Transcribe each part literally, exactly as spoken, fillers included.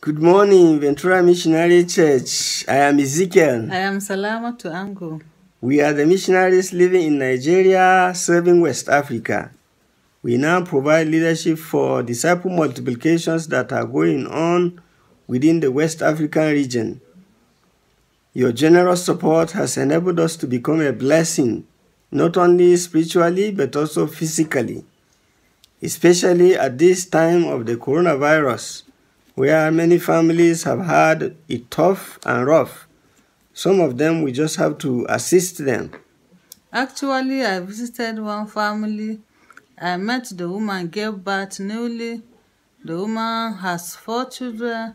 Good morning, Ventura Missionary Church. I am Ezekiel. I am Salamatu Ango. We are the missionaries living in Nigeria, serving West Africa. We now provide leadership for disciple multiplications that are going on within the West African region. Your generous support has enabled us to become a blessing, not only spiritually but also physically, especially at this time of the coronavirus, where many families have had it tough and rough. Some of them, we just have to assist them. Actually, I visited one family. I met the woman gave birth newly. The woman has four children,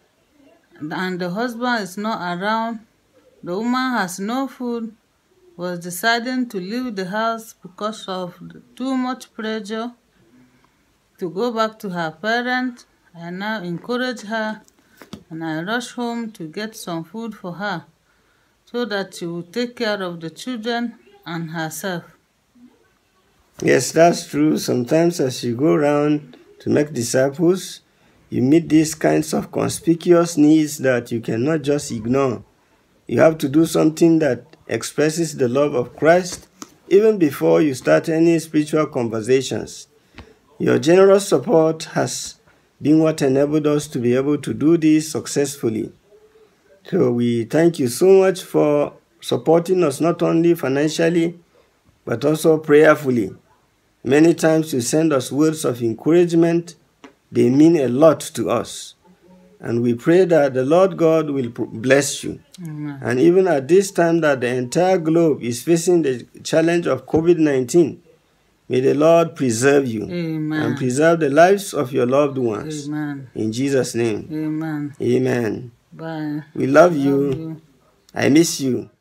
and the husband is not around. The woman has no food, was deciding to leave the house because of too much pressure to go back to her parents. I now encourage her, and I rush home to get some food for her so that she will take care of the children and herself. Yes, that's true. Sometimes as you go around to make disciples, you meet these kinds of conspicuous needs that you cannot just ignore. You have to do something that expresses the love of Christ even before you start any spiritual conversations. Your generous support has been what enabled us to be able to do this successfully. So we thank you so much for supporting us not only financially, but also prayerfully. Many times you send us words of encouragement. They mean a lot to us. And we pray that the Lord God will bless you. Amen. And even at this time that the entire globe is facing the challenge of COVID nineteen, may the Lord preserve you. Amen. And preserve the lives of your loved ones. Amen. In Jesus' name. Amen. Amen. Bye. We love, love you. you. I miss you.